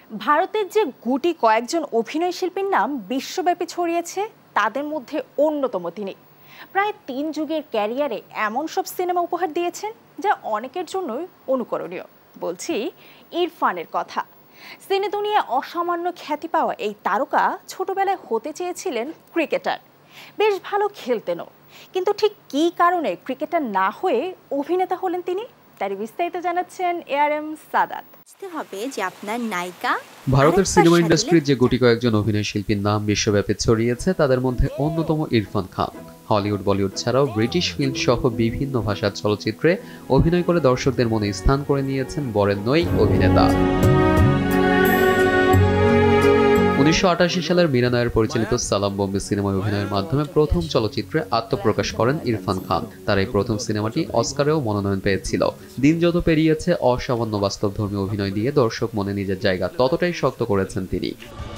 ভারতের যে গুটি কয়েকজন অভিনয় শিল্পীর নাম বিশ্বব্যাপী ছড়িয়েছে তাদের মধ্যে অন্যতম তিনি। প্রায় 3 যুগের ক্যারিয়ারে এমন সব সিনেমা উপহার দিয়েছেন যা অনেকের জন্যই অনুকরণীয়। বলছি ইরফানের কথা। সিনে দুনিয়ায় অসামান্য খ্যাতি পাওয়া এই তারকা ছোটবেলায় হতে চেয়েছিলেন ক্রিকেটার। বেশ ভালো খেলতেনও, কিন্তু ঠিক কী কারণে ক্রিকেটার না হয়ে অভিনেতা হলেন তিনি, তারই বিস্তারিত জানাচ্ছেন ARM সাদাত। হবে যে আপনার নায়িকা ভারতের সিনেমা ইন্ডাস্ট্রির যে গুটি কয়েকজন অভিনয় শিল্পীর নাম বিশ্বব্যাপী ছড়িয়েছে তাদের মধ্যে অন্যতম ইরফান খান। হলিউড, বলিউড ছাড়াও ব্রিটিশ ফিল্ম সহ বিভিন্ন ভাষার চলচ্চিত্রে অভিনয় করে দর্শকদের মনে স্থান করে নিয়েছেন বরেণ্যই অভিনেতা। 1988 সালের মীরা নায়ার পরিচালিত সালাম বোম্বে সিনেমায় অভিনয়ের মাধ্যমে প্রথম চলচ্চিত্রে আত্মপ্রকাশ করেন ইরফান খান। তার এই প্রথম সিনেমাটি অস্কারেও মনোনয়ন পেয়েছিল। দিন যত পেরিয়েছে অসামান্য বাস্তবধর্মী অভিনয় দিয়ে দর্শক মনে নিজের জায়গা ততটাই শক্ত করেছেন তিনি।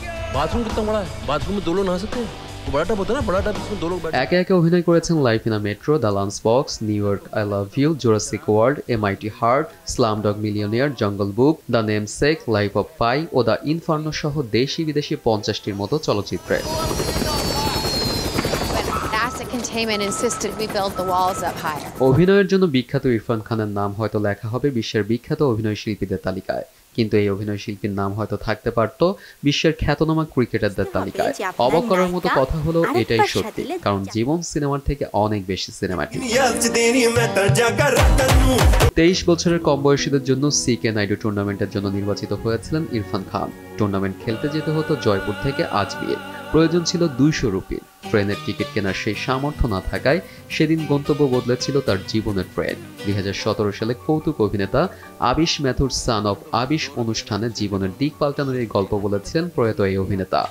একে একে অভিনয় করেছেন life in a metro, the lunch box, New York, I love you, Jurassic world, MIT heart, slumdog millionaire, jungle book, the namesake, life of pi ও দ্য ইনফার্নো সহ দেশি বিদেশি 50টির মতো চলচ্চিত্রে। অভিনয়ের জন্য বিখ্যাত ইরফান খানের নাম হয়তো লেখা হবে বিশ্বের বিখ্যাত অভিনয় শিল্পীদের তালিকায়, কিন্তু এই অভিনয় শিল্পীর নাম হয়তো থাকতে পারত বিশ্বের খ্যাতনামা ক্রিকেটারদের তালিকায়। অবাক করার মতো কথা হলো এটাই সত্যি, কারণ জীবন সিনেমার থেকে অনেক বেশি সিনেমাটিক। 23 বছরের কম বয়সীদের জন্য CK নাইডু টুর্নামেন্টের জন্য নির্বাচিত হয়েছিলেন ইরফান খান। টুর্নামেন্ট খেলতে যেতে হতো জয়পুর থেকে আজমির। প্রয়োজন ছিল 200 রুপি। ট্রেনের টিকিট কেনার সেই সামর্থ্য না থাকায় সেদিন গন্তব্য বদলেছিল তার জীবনের ট্রেন। 2017 সালে কৌতুক অভিনেতা আবিশ ম্যাথুর সান অফ আবিশ অনুষ্ঠানে জীবনের দিক পাল্টানোর এই গল্প বলেছিলেন প্রয়াত এই অভিনেতা।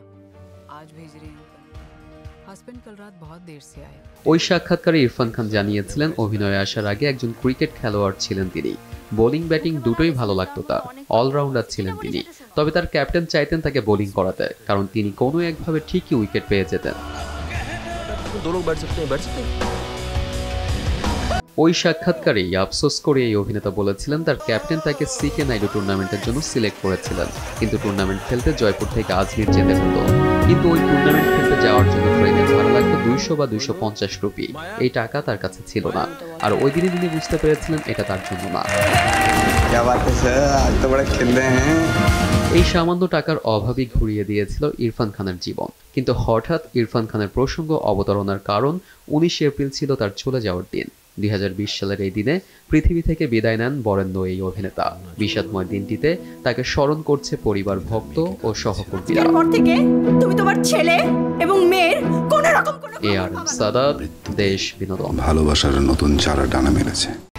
ওই সাক্ষাৎকারে ইরফান খান জানিয়েছিলেন অভিনয়ে আসার আগে একজন ক্রিকেট খেলোয়াড় ছিলেন তিনি। বোলিং ব্যাটিং দুটোই ভালো লাগতো তার, অলরাউন্ডার ছিলেন তিনি। তবে তার ক্যাপ্টেন চাইতেন তাকে বোলিং করাতে, কারণ তিনি কোনো একভাবে ঠিকই উইকেট পেয়ে যেতেন। ওই সাক্ষাৎকারেই আফসোস করে এই অভিনেতা বলেছিলেন তার ক্যাপ্টেন তাকে CK নাইডু টুর্নামেন্টের জন্য সিলেক্ট করেছিলেন, কিন্তু টুর্নামেন্ট খেলতে জয়পুর থেকে আজমির যেতে হতো। কিন্তু ওই টুর্নামেন্ট খেলতে যাওয়ার জন্য ট্রেনের ভাড়া লাগতো 200 বা 250 রুপি। এই টাকা তার কাছে ছিল না, আর ওই দিনে তিনি বুঝতে পেরেছিলেন এটা তার জন্য না। এই সামান্য টাকার অভাবই ঘুরিয়ে দিয়েছিল ইরফান খানের জীবন। কিন্তু হঠাৎ ইরফান খানের প্রসঙ্গ অবতারণার কারণ 19 এপ্রিল ছিল তার চলে যাওয়ার দিন। 2020 সালের এই দিনে পৃথিবী থেকে বিদায় নেন বরেণ্য এই অভিনেতা। বিষাদময় দিনটিতে তাকে স্মরণ করছে পরিবার, ভক্ত ও সহকর্মীরা। ARM সাদাত, দেশ বিনোদন। ভালোবাসার নতুন চারা টানা মেরেছে।